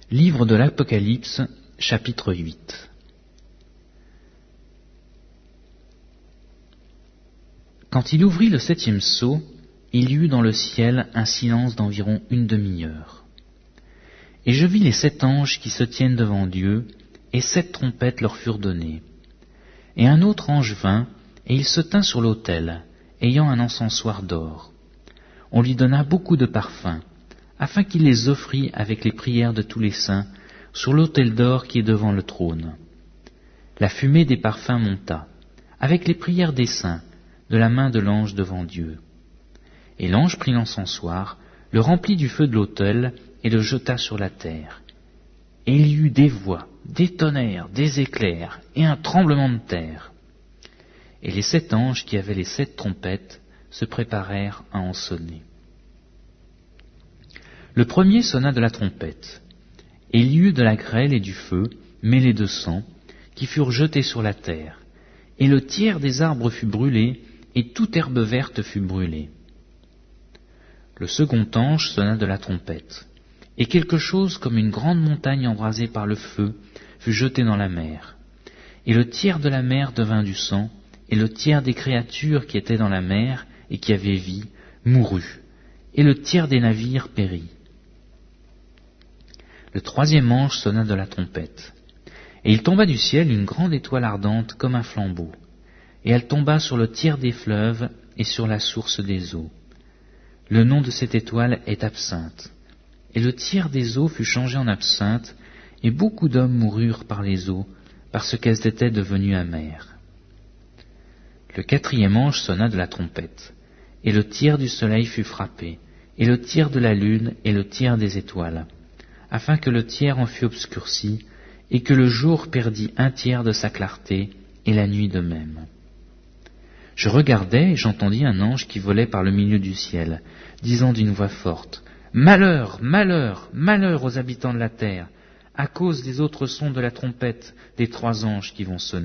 Livre de l'Apocalypse, chapitre 8. Quand il ouvrit le 7e sceau, il y eut dans le ciel un silence d'environ une demi-heure. Et je vis les 7 anges qui se tiennent devant Dieu, et 7 trompettes leur furent données. Et un autre ange vint, et il se tint sur l'autel, ayant un encensoir d'or. On lui donna beaucoup de parfums, afin qu'il les offrît avec les prières de tous les saints, sur l'autel d'or qui est devant le trône. La fumée des parfums monta, avec les prières des saints, de la main de l'ange devant Dieu. Et l'ange prit l'encensoir, le remplit du feu de l'autel, et le jeta sur la terre. Et il y eut des voix, des tonnerres, des éclairs, et un tremblement de terre. Et les 7 anges qui avaient les 7 trompettes se préparèrent à en sonner. Le premier sonna de la trompette, et il y eut de la grêle et du feu, mêlés de sang, qui furent jetés sur la terre, et le tiers des arbres fut brûlé, et toute herbe verte fut brûlée. Le second ange sonna de la trompette, et quelque chose comme une grande montagne embrasée par le feu fut jeté dans la mer. Et le tiers de la mer devint du sang, et le tiers des créatures qui étaient dans la mer et qui avaient vie mourut, et le tiers des navires périt. Le troisième ange sonna de la trompette, et il tomba du ciel une grande étoile ardente comme un flambeau, et elle tomba sur le tiers des fleuves et sur la source des eaux. Le nom de cette étoile est Absinthe, et le tiers des eaux fut changé en absinthe, et beaucoup d'hommes moururent par les eaux, parce qu'elles étaient devenues amères. Le quatrième ange sonna de la trompette, et le tiers du soleil fut frappé, et le tiers de la lune et le tiers des étoiles, afin que le tiers en fût obscurci, et que le jour perdît un tiers de sa clarté, et la nuit de même. Je regardai, et j'entendis un ange qui volait par le milieu du ciel, disant d'une voix forte, « Malheur, malheur, malheur aux habitants de la terre, à cause des autres sons de la trompette des 3 anges qui vont sonner. »